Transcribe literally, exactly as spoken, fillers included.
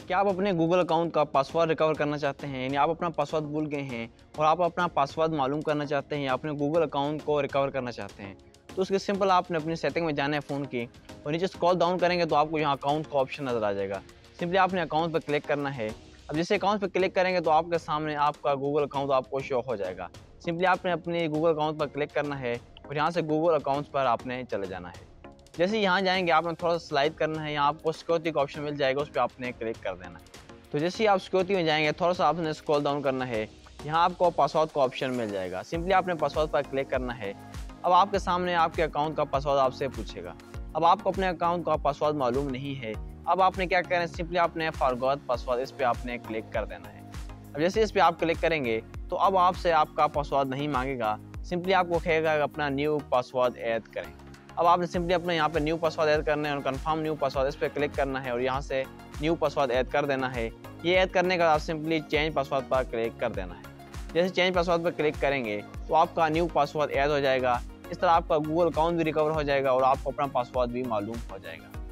क्या आप अपने गूगल अकाउंट का पासवर्ड रिकवर करना चाहते हैं? यानी आप अपना पासवर्ड भूल गए हैं और आप अपना पासवर्ड मालूम करना चाहते हैं या अपने गूगल अकाउंट को रिकवर करना चाहते हैं। तो उसके सिंपल आपने अपनी सेटिंग में जाना है फ़ोन की और नीचे स्क्रॉल डाउन करेंगे तो आपको यहाँ अकाउंट का ऑप्शन नज़र आ जाएगा। सिंपली आपने अकाउंट पर क्लिक करना है। अब जैसे अकाउंट पर क्लिक करेंगे तो आपके सामने आपका गूगल अकाउंट आपको शो हो जाएगा। सिंपली आपने अपने गूगल अकाउंट पर क्लिक करना है और यहाँ से गूगल अकाउंट्स पर आपने चले जाना है। जैसे यहाँ जाएंगे आपने थोड़ा सा स्लाइड करना है, यहाँ आपको सिक्योरिटी का ऑप्शन मिल जाएगा, उस पर आपने क्लिक कर देना है। तो जैसे ही आप सिक्योरिटी में जाएंगे थोड़ा सा आपने स्क्रॉल डाउन करना है, यहाँ आपको पासवर्ड का ऑप्शन मिल जाएगा। सिंपली आपने पासवर्ड पर क्लिक करना है। अब आपके सामने आपके अकाउंट का पासवर्ड आपसे पूछेगा। अब आपको अपने अकाउंट का पासवर्ड मालूम नहीं है। अब आपने क्या करना है, सिंपली आपने फॉरगॉट पासवर्ड इस पर आपने क्लिक कर देना है। अब जैसे इस पर आप क्लिक करेंगे तो अब आपसे आपका पासवर्ड नहीं मांगेगा, सिंपली आपको कहेगा अपना न्यू पासवर्ड ऐड करें। अब आपने सिंपली अपने यहाँ पे न्यू पासवर्ड ऐड करना है और कंफर्म न्यू पासवर्ड इस पर क्लिक करना है और यहाँ से न्यू पासवर्ड ऐड कर देना है। ये ऐड करने के बाद आप सिंपली चेंज पासवर्ड पर क्लिक कर देना है। जैसे चेंज पासवर्ड पर क्लिक करेंगे तो आपका न्यू पासवर्ड ऐड हो जाएगा। इस तरह आपका गूगल अकाउंट भी रिकवर हो जाएगा और आपको अपना पासवर्ड भी मालूम हो जाएगा।